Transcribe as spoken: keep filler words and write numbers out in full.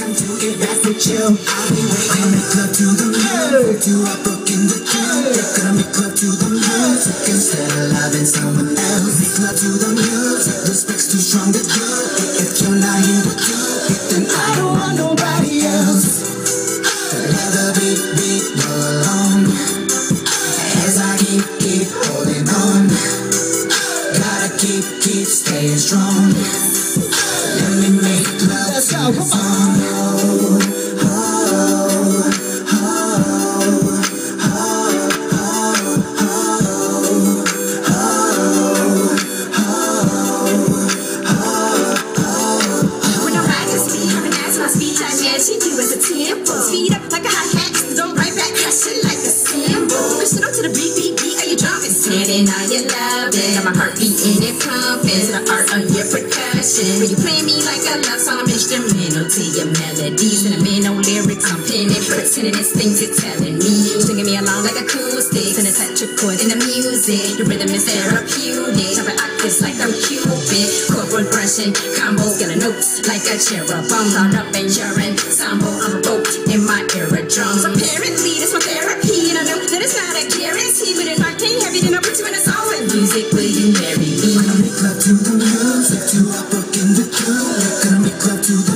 time to get back with you. I'll be waiting. Make love to the music. You are broken the truth. You're gonna make love to the music instead of loving someone else. Make love to the music. Respect's too strong to do. If you're not here to do it, then I don't want nobody else. Let the beat beat go along as I keep keep holding on. Gotta keep keep staying strong. Let me make love to the song. Oh, oh, oh, oh, oh. When I'm riding speed, harmonize my speech, I imagine you as a tempo. Speed up like a hi-hat, don't right back, crush it like a cymbal. Push it up to the beat, beat, beat, are you jumping? Standing on your love, got my heart beating and pumping. To the art of your percussion. When you play me like a love song, I'm instrumental to your melodies. Sentimental lyrics, I'm pinning, pretending it's things you're telling me. Singing me along like acoustics, and a touch of chords in the music. The rhythm is therapeutic, jumping octaves like I'm Cupid. Chord brushing, combo, got notes like a cherub. I'm caught up in your ensemble, I'm roped in my eardrums. Apparently, this my therapy, and I know that it's not a guarantee. But if I can't have it, then I'll put you in a song with music. Will you marry me? Gonna make love to the music. You are broken the truth. Gonna make love to the